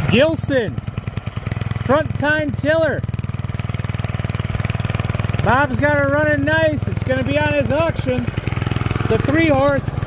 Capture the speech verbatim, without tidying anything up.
Gilson front tine tiller. Bob's got it running nice. It's going to be on his auction. It's a three horse.